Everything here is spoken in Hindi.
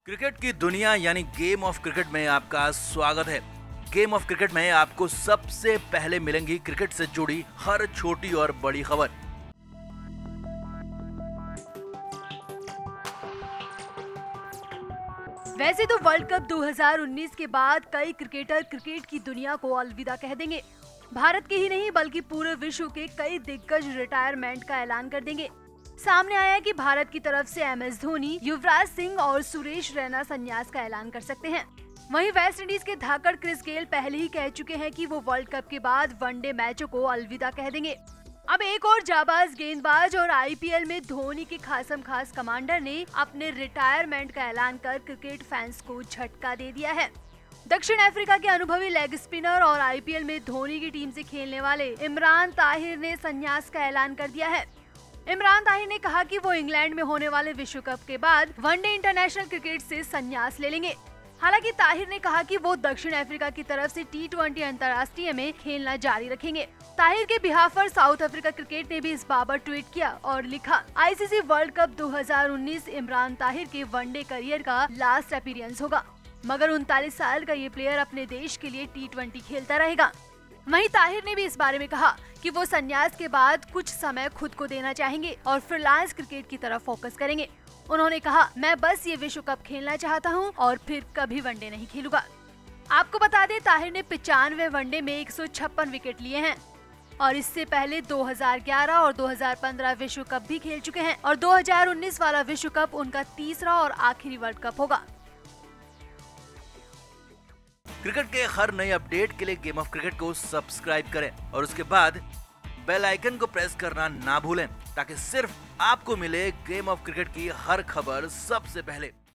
क्रिकेट की दुनिया यानी गेम ऑफ क्रिकेट में आपका स्वागत है। गेम ऑफ क्रिकेट में आपको सबसे पहले मिलेंगी क्रिकेट से जुड़ी हर छोटी और बड़ी खबर। वैसे तो वर्ल्ड कप 2019 के बाद कई क्रिकेटर क्रिकेट की दुनिया को अलविदा कह देंगे। भारत के ही नहीं बल्कि पूरे विश्व के कई दिग्गज रिटायरमेंट का ऐलान कर देंगे। सामने आया है कि भारत की तरफ से MS धोनी, युवराज सिंह और सुरेश रैना संन्यास का ऐलान कर सकते हैं। वहीं वेस्ट इंडीज के धाकड़ क्रिस गेल पहले ही कह चुके हैं कि वो वर्ल्ड कप के बाद वनडे मैचों को अलविदा कह देंगे। अब एक और जाबाज गेंदबाज और IPL में धोनी के खासम खास कमांडर ने अपने रिटायरमेंट का ऐलान कर क्रिकेट फैंस को झटका दे दिया है। दक्षिण अफ्रीका के अनुभवी लेग स्पिनर और IPL में धोनी की टीम से खेलने वाले इमरान ताहिर ने संन्यास का ऐलान कर दिया है। इमरान ताहिर ने कहा कि वो इंग्लैंड में होने वाले विश्व कप के बाद वनडे इंटरनेशनल क्रिकेट से संन्यास ले लेंगे। हालांकि ताहिर ने कहा कि वो दक्षिण अफ्रीका की तरफ से T20 अंतर्राष्ट्रीय में खेलना जारी रखेंगे। ताहिर के बिहाफ पर साउथ अफ्रीका क्रिकेट ने भी इस बाबत ट्वीट किया और लिखा, ICC world cup 2019 Imran Tahir के वनडे करियर का लास्ट अपीयरेंस होगा, मगर 39 साल का ये प्लेयर अपने देश के लिए T20 खेलता रहेगा। वहीं ताहिर ने भी इस बारे में कहा कि वो संन्यास के बाद कुछ समय खुद को देना चाहेंगे और फ्रीलांस क्रिकेट की तरफ फोकस करेंगे। उन्होंने कहा, मैं बस ये विश्व कप खेलना चाहता हूँ और फिर कभी वनडे नहीं खेलूंगा। आपको बता दें, ताहिर ने 95 वनडे में 156 विकेट लिए हैं और इससे पहले 2011 और 2015 विश्व कप भी खेल चुके हैं और 2019 वाला विश्व कप उनका तीसरा और आखिरी वर्ल्ड कप होगा। क्रिकेट के हर नए अपडेट के लिए गेम ऑफ क्रिकेट को सब्सक्राइब करें और उसके बाद बेल आइकन को प्रेस करना ना भूलें ताकि सिर्फ आपको मिले गेम ऑफ क्रिकेट की हर खबर सबसे पहले।